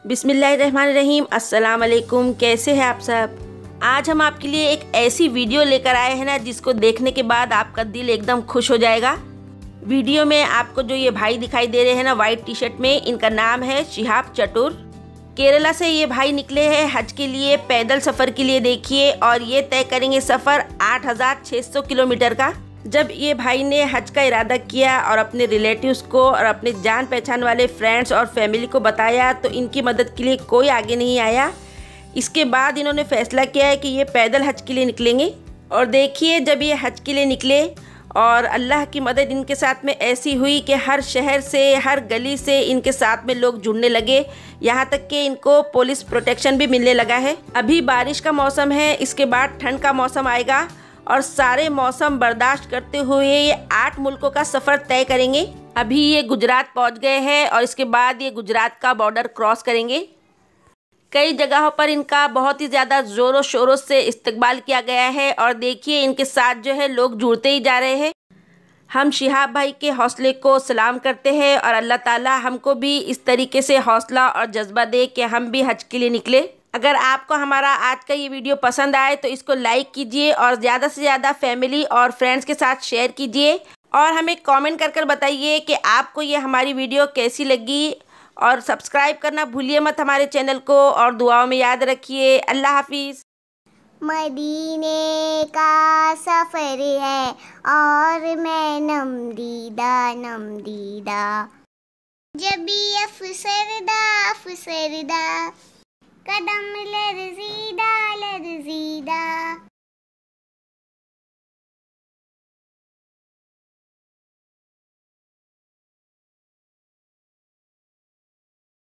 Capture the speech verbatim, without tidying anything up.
बिस्मिल्लाहिर्रहमानिर्रहीम। अस्सलाम वालेकुम। कैसे हैं आप सब? आज हम आपके लिए एक ऐसी वीडियो लेकर आए हैं ना जिसको देखने के बाद आपका दिल एकदम खुश हो जाएगा। वीडियो में आपको जो ये भाई दिखाई दे रहे हैं ना वाइट टी शर्ट में, इनका नाम है शिहाब चटुर। केरला से ये भाई निकले हैं हज के लिए, पैदल सफ़र के लिए देखिए, और ये तय करेंगे सफ़र आठ हज़ार छः सौ किलोमीटर का। जब ये भाई ने हज का इरादा किया और अपने रिलेटिव्स को और अपने जान पहचान वाले फ्रेंड्स और फैमिली को बताया तो इनकी मदद के लिए कोई आगे नहीं आया। इसके बाद इन्होंने फ़ैसला किया है कि ये पैदल हज के लिए निकलेंगे। और देखिए जब ये हज के लिए निकले और अल्लाह की मदद इनके साथ में ऐसी हुई कि हर शहर से, हर गली से इनके साथ में लोग जुड़ने लगे, यहाँ तक कि इनको पुलिस प्रोटेक्शन भी मिलने लगा है। अभी बारिश का मौसम है, इसके बाद ठंड का मौसम आएगा और सारे मौसम बर्दाश्त करते हुए ये आठ मुल्कों का सफ़र तय करेंगे। अभी ये गुजरात पहुंच गए हैं और इसके बाद ये गुजरात का बॉर्डर क्रॉस करेंगे। कई जगहों पर इनका बहुत ही ज़्यादा ज़ोरों शोरों से इस्तकबाल किया गया है और देखिए इनके साथ जो है लोग जुड़ते ही जा रहे हैं। हम शिहाब भाई के हौसले को सलाम करते हैं और अल्लाह ताला हमको भी इस तरीके से हौसला और जज्बा दे कि हम भी हज के लिए निकले। अगर आपको हमारा आज का ये वीडियो पसंद आए तो इसको लाइक कीजिए और ज़्यादा से ज़्यादा फैमिली और फ्रेंड्स के साथ शेयर कीजिए और हमें कमेंट कर कर बताइए कि आपको ये हमारी वीडियो कैसी लगी। और सब्सक्राइब करना भूलिए मत हमारे चैनल को और दुआओं में याद रखिए। अल्लाह हाफिज़। मदीने का सफ़र है और मैं नमदीदा नमदीदा, जब भी अफसरदा अफसरदा, कदम लरज़ीदा लरज़ीदा।